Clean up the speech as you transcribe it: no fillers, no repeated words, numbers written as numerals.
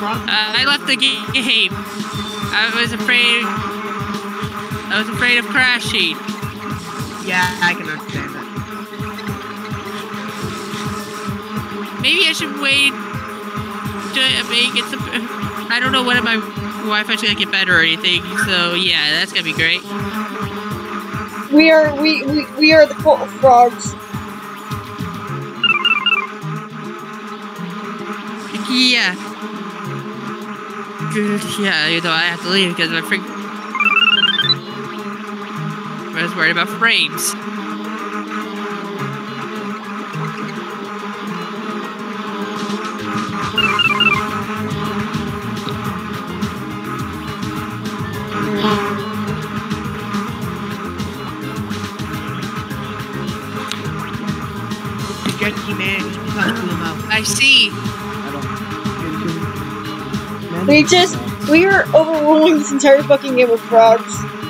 I left the game. I was afraid of crashing. Yeah, I can understand that. Maybe I should wait to make it some... I don't know when my Wi-Fi's gonna get better or anything, so yeah, that's gonna be great. We are the cult of frogs. Yeah. Yeah, you know, I have to leave because my freak... I was worried about frames. I see. We are overruling this entire fucking game of frogs.